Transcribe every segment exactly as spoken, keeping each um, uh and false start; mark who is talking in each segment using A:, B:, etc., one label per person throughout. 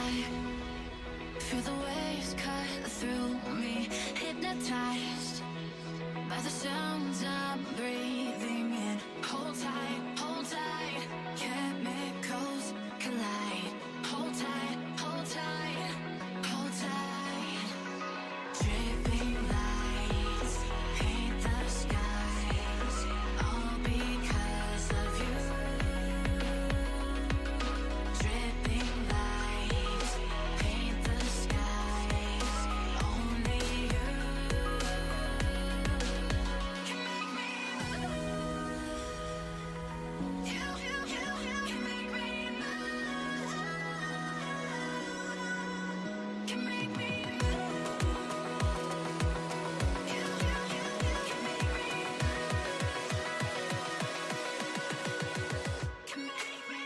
A: high. Feel the waves cut through me, hypnotized by the sounds I'm breathing in. Hold tight, hold tight, chemicals collide. Hold tight, hold tight, hold tight. Dripping lights paint the skies, all because of you. Dripping lights paint the skies, only you can make me move. You, you, you, you can make me move. Can make me move. You, you, you, you can make me move. Can make me.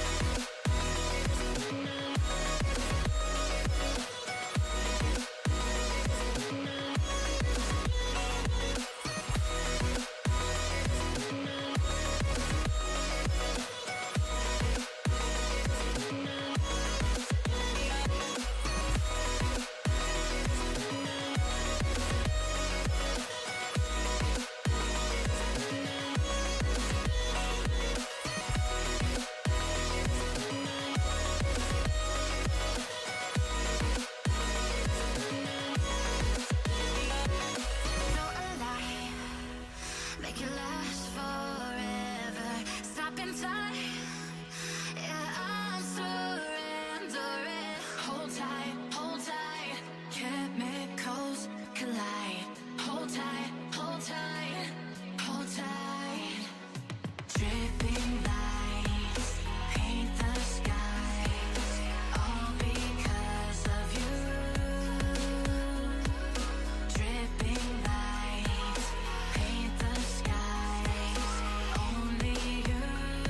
A: Feel alive, make it last forever. Stop in time, yeah, I'm surrendering. Hold tight, hold tight, chemicals collide. Hold tight, hold tight, hold tight. Dripping lights paint the skies, all because of you. Dripping lights paint the skies, only you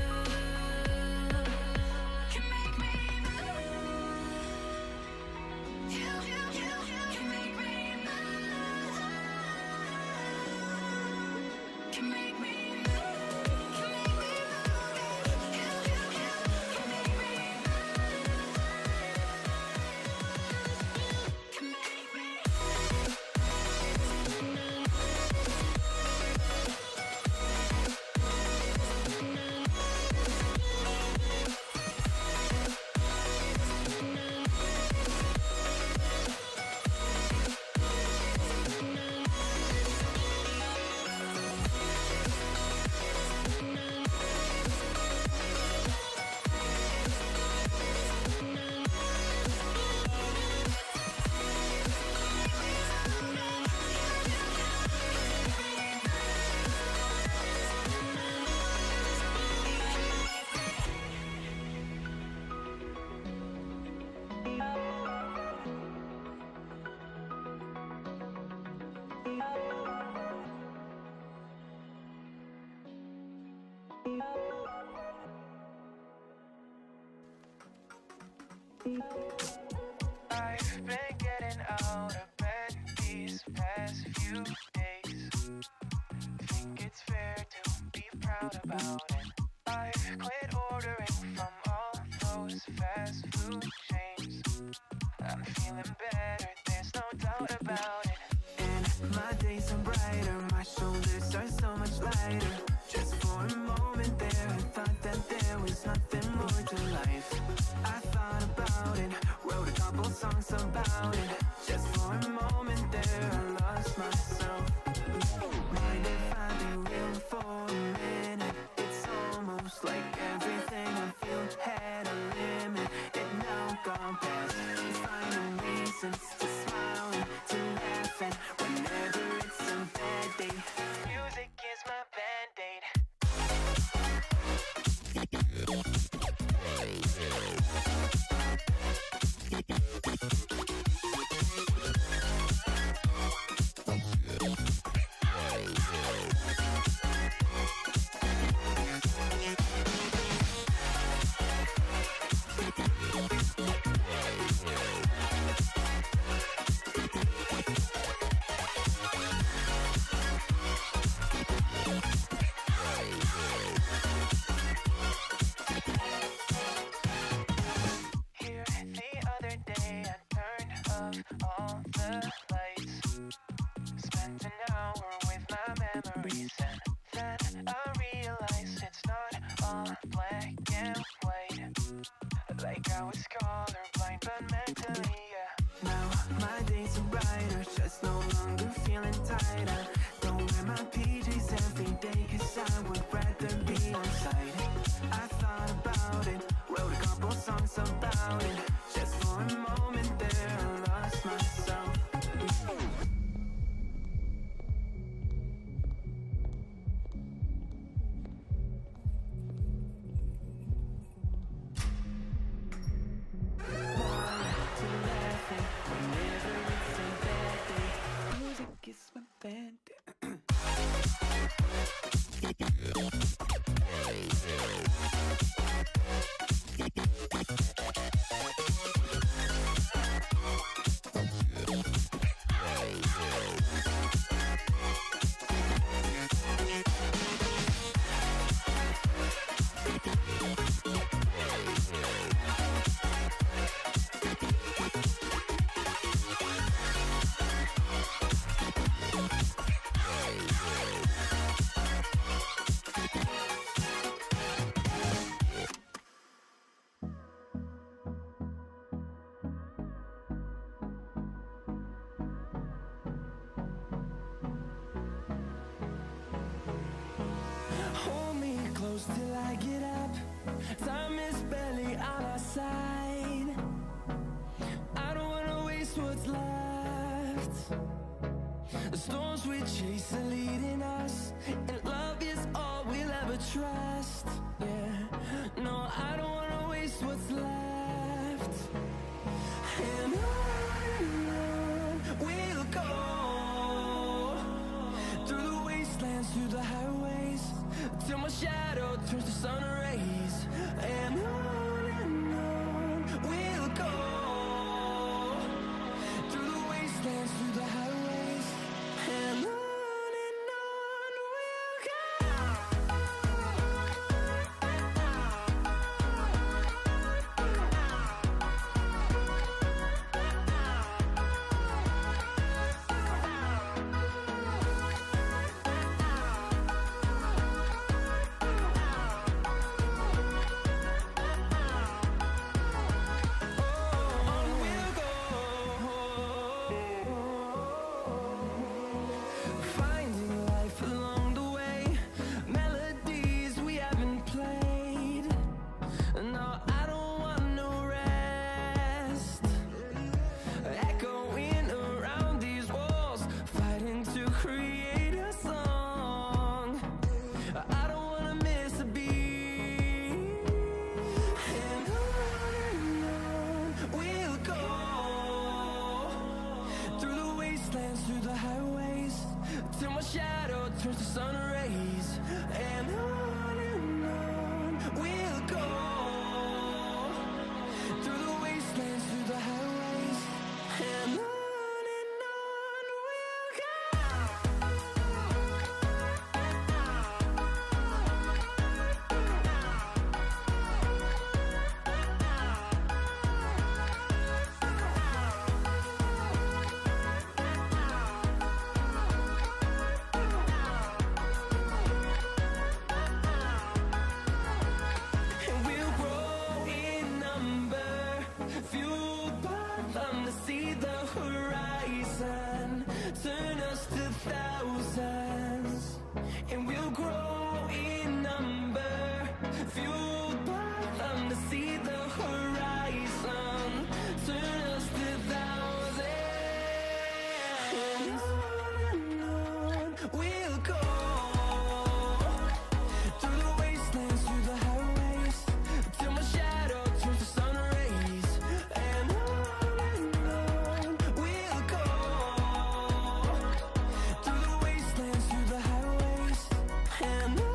A: can make me move. You, you, you, you can make me move. Can make me move. Can make me move. You, you, you can make me move. Can make me.
B: I've been getting out of bed these past few days. Think it's fair to be proud about it. I've quit ordering from all those fast food chains. I'm feeling better, there's no doubt about it. And my days are brighter, my shoulders are so much lighter. Just for a moment there, I thought that there was nothing more to life. I thought about it, wrote a couple songs about it. Just for a moment there, I lost myself. Mind if I be real for a minute? It's almost like everything I feel had a limit. It now gone past, finding reasons to smile and to laugh at whenever it's a bad day. Music is my band-aid.
A: Hey.
B: reason. Then I realize it's not all black and white. Like I was colorblind, but mentally, yeah.
C: Now my days are brighter, just no longer feeling tighter. Don't wear my P Js every day, cause I would rather be on site. I thought about it, wrote a couple songs about it. Just for a moment there, I lost myself. It's my band. Hold me close till I get up. Time is barely on our side. I don't wanna waste what's left. The storms we chase are leading us, and love is all we'll ever trust. Yeah, no, I don't wanna waste what's left. And on and on we'll go, through the wastelands, through the highways, till my shadow turns to sun rays. And on and on we'll go, through the wastelands, through the highways. And on and on we'll go. On we'll go, finding life along the way, melodies we haven't played. No, I don't want no rest, echoing around these walls, fighting to create a song. I don't wanna miss a beat. And on and on we'll go, through the wastelands, through the highways, till my shadow turns to sun rays. And on and on we'll go, through the wastelands, through the highways. And on and on we'll go. And we'll grow in number, fueled by them to see the horizon, turn us to thousands. And we'll grow in number, fueled by them to see the horizon, turn us to thousands. And on and on we'll go, through the wastelands, through the highways, till my shadow turns to sun rays. And on and on we'll go, through the wastelands, through the highways. And on and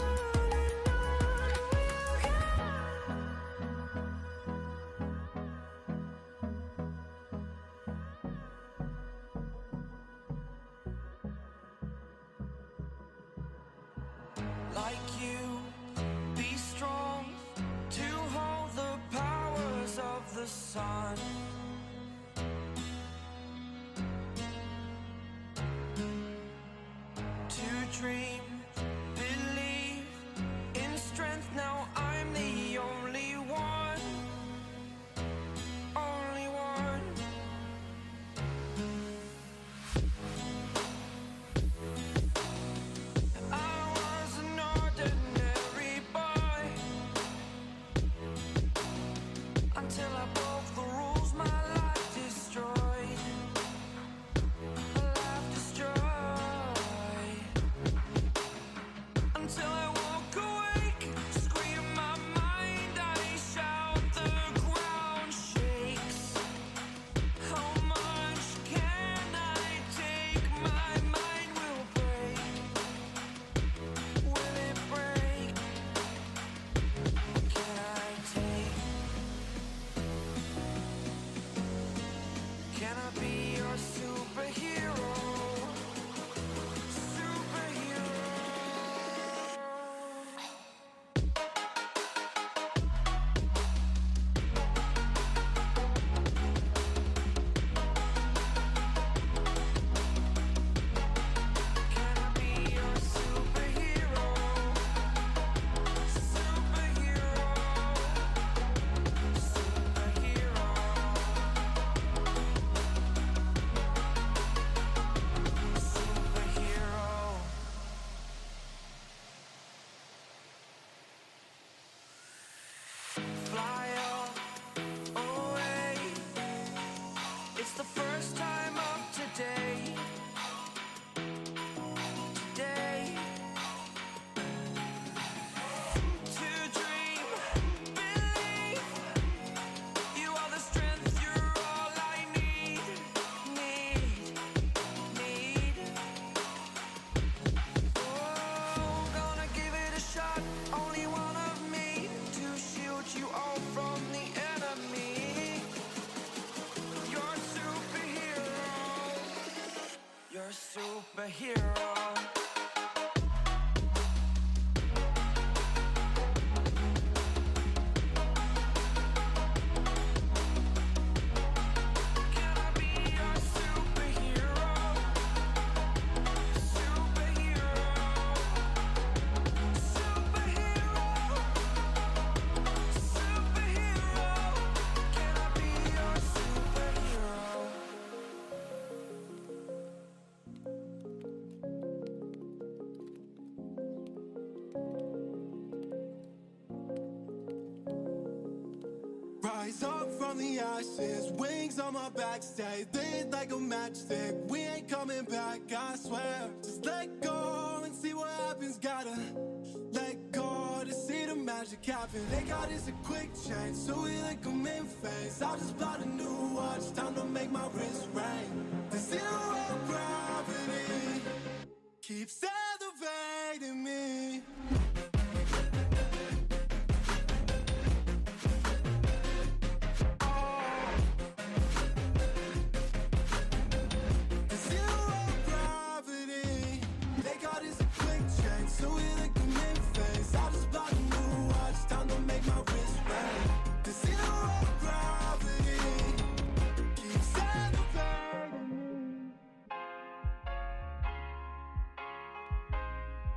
C: like you, be strong to hold the powers of the sun. To dream rise up from the ashes, wings on my back, stay lit like a matchstick. We ain't coming back, I swear. Just let go and see what happens. Gotta let go to see the magic happen. They got us a quick change, so we like them in phase. I'll just buy a new watch, time to make my wrist ring. The zero gravity keeps elevating me. The zero gravity, they got us a quick change, so we like them in phase. I'll just buy a new watch, time to make my wrist ring. The zero gravity keeps elevating me.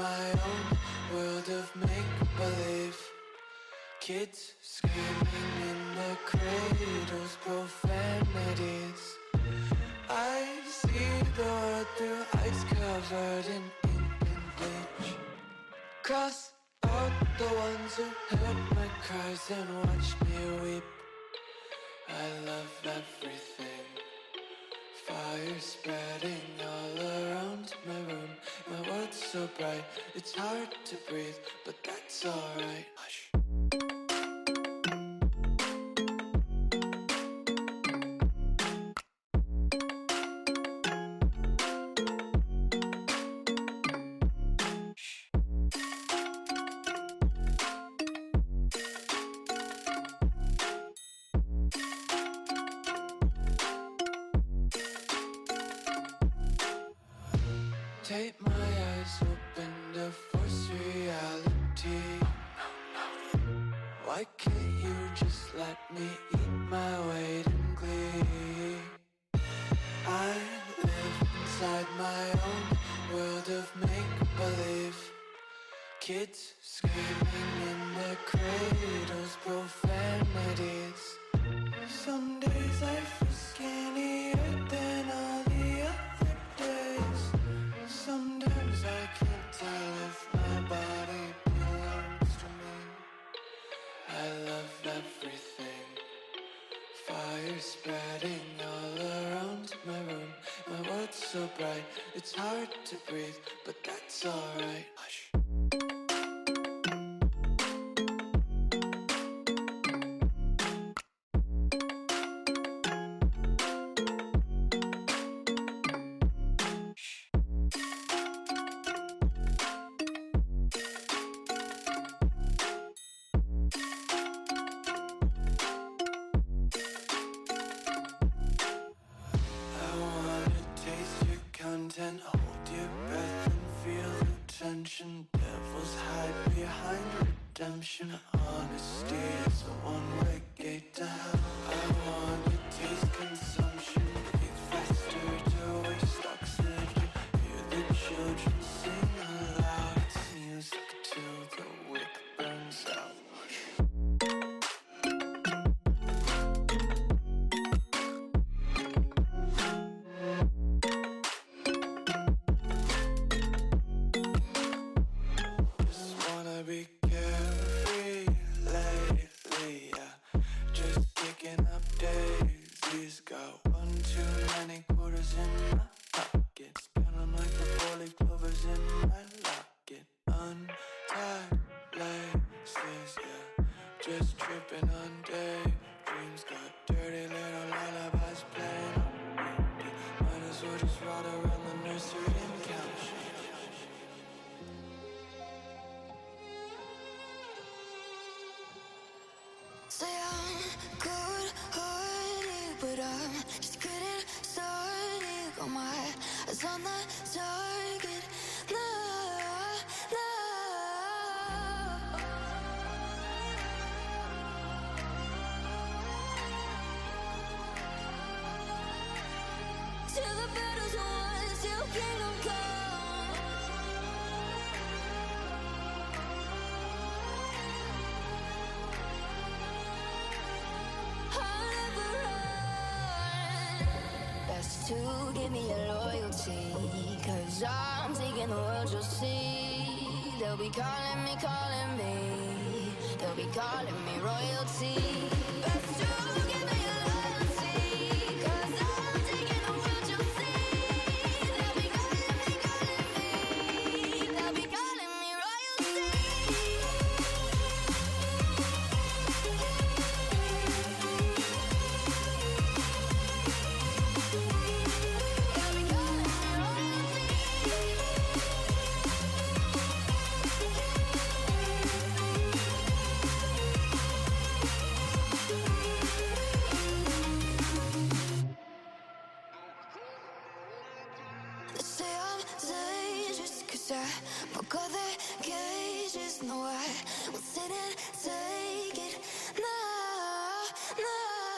C: my own world of make-believe. Kids screaming in the cradles, profanities. I see the world through ice covered in ink and bleach. Cross out the ones who heard my cries and watched me weep. I love everything. Fire spreading all around my room. My world's so bright, it's hard to breathe, but that's alright. Hush. Take my eyes open to force reality. Why can't you just let me eat my weight in glee? I live inside my own world of make-believe. Kids screaming in their cradles, profanities. Some days I feel skinnier than all the other days. Sometimes I can't tell if my body belongs to me. I love everything. Fire spreading all around my room. My world's so bright, it's hard to breathe, but that's alright. Hush. Hold your breath and feel the tension. Devils hide behind redemption. Honesty is a one-way gate to hell. I want to taste consumption. Breathe faster to waste oxygen. Hear the children sing aloud. It's music till the wick burns out. Be carefree lately, yeah. Just kicking up daisies. Got one too many quarters in my pocket. Spinning like the four-leaf clovers in my locket. Untied laces, yeah. Just tripping on daydreams. Got dirty little lullabies playing on repeat. Might as well just ride around the nursery and count sheep.
A: Say I'm good-hearted, but I'm just getting started. Got my eyes on the target. No, no. Till the battle's won, till kingdom come. I'll never run. Best to give me your loyalty, 'cause I'm taking the world, you'll see. They'll be calling me, calling me. They'll be calling me royalty. Best to give me your loyalty, 'cause I'm taking the world, you'll see. They'll be calling me, calling me. They'll be calling me royalty. They say I'm dangerous 'cause I broke all their cages. No, I won't sit and take it. No, no.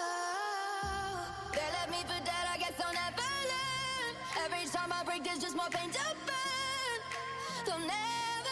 A: They left me for dead, I guess I'll never learn. Every time I break, there's just more pain to burn. They'll never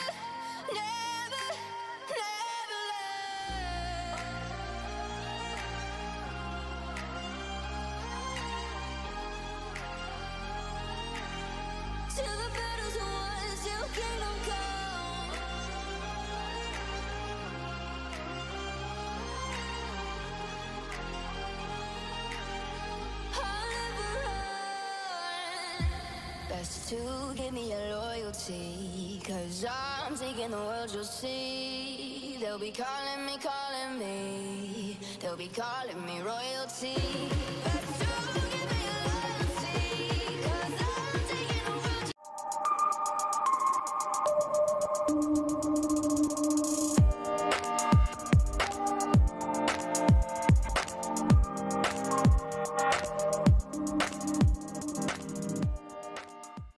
A: Best to give me your loyalty, cause I'm taking the world, you'll see. They'll be calling me, calling me, they'll be calling me royalty.